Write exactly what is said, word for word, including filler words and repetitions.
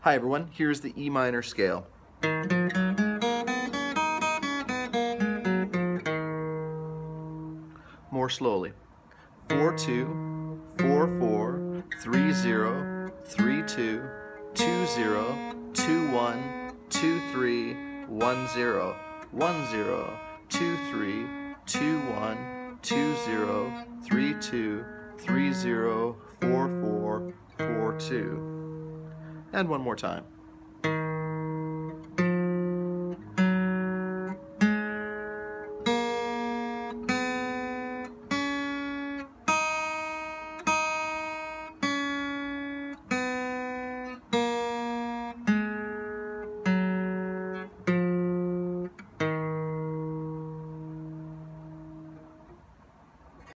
Hi everyone, here's the E minor scale. More slowly. four two, four four, three zero, three two, two zero, two one, two three, one zero, one zero, two three, two one, two zero, three two, three zero, four four, four two. And one more time.